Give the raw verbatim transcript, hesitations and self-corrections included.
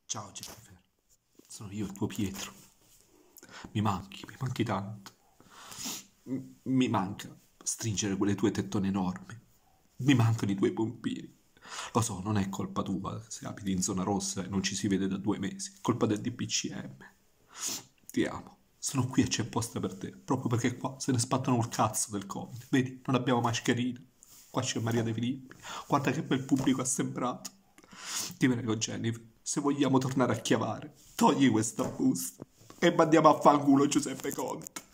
Ciao Jennifer, sono io il tuo Pietro. Mi manchi, mi manchi tanto. M- mi manca stringere quelle tue tettone enormi. Mi mancano i tuoi pompini. Lo so, non è colpa tua se abiti in zona rossa e non ci si vede da due mesi. È colpa del D P C M. Ti amo. Sono qui e c'è posta per te, proprio perché qua se ne spattano il cazzo del Covid. Vedi, non abbiamo mascherine. Qua c'è Maria De Filippi. Guarda che bel pubblico ha sembrato. Ti prego, Jennifer, se vogliamo tornare a chiavare, togli questa busta e mandiamo a fanculo Giuseppe Conte.